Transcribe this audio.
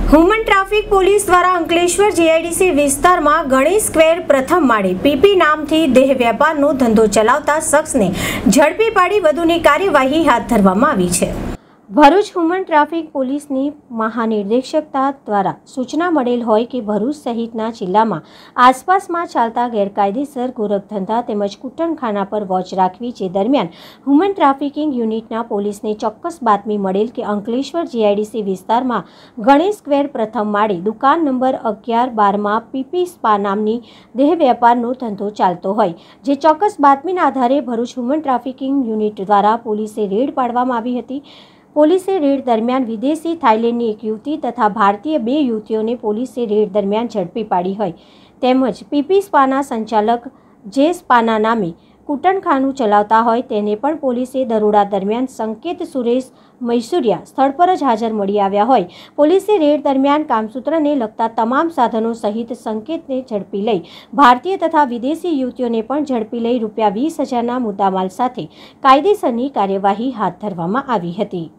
Human traffic police દ્વારા Ankleshwar GIDC વિસ્તારમાં Ganesh square પ્રથમ માળે પીપી નામથી દેહ વેપારનો ધંધો ચલાવતા શખ્સને ઝડપી પાડી વધુની કાર્યવાહી હાથ ધરવામાં આવી છે। ભરૂચ હુમન ટ્રાફિક પોલીસની મહાનિર્દેશકતા દ્વારા સૂચના મળેલ હોય કે ભરૂચ સહિતના જિલ્લામાં આસપાસમાં ચાલતા ગેરકાયદેસર ગોરખધંધા તેમજ કૂટણખાના પર વોચ રાખવી। જે દરમિયાન હુમન ટ્રાફિકિંગ યુનિટના પોલીસને ચોક્કસ બાતમી મળેલ કે અંકલેશ્વર જીઆઈડીસી વિસ્તારમાં ગણેશ સ્ક્વેર પ્રથમ માળે દુકાન નંબર 11-12માં પીપી સ્પા નામની દેહ વેપારનો ધંધો ચાલતો હોય। જે ચોક્કસ બાતમીના આધારે ભરૂચ હુમન ટ્રાફિકિંગ યુનિટ દ્વારા પોલીસે રેડ પાડવામાં આવી હતી। પોલીસે રેડ દરમિયાન વિદેશી થાઇલેન્ડની એક યુવતી તથા ભારતીય 2 યુવતીઓને પોલીસે રેડ દરમિયાન ઝડપી પાડી હોય તેમજ પીપી સ્પાના સંચાલક જે સ્પાના નામે કૂટણખાનું ચલાવતા હોય તેને પણ પોલીસે દરોડા દરમિયાન સંકેત સુરેશ મૈસુરિયા સ્થળ પર જ હાજર મળી આવ્યા હોય પોલીસે રેડ દરમિયાન કામસૂત્રને લગતા તમામ સાધનો સહિત સંકેતને ઝડપી લઈ ભારતીય તથા વિદેશી યુવતીઓને પણ ઝડપી લઈ ₹20,000ના મુદ્દામાલ સાથે કાયદેસરની કાર્યવાહી હાથ ધરવામાં આવી હતી।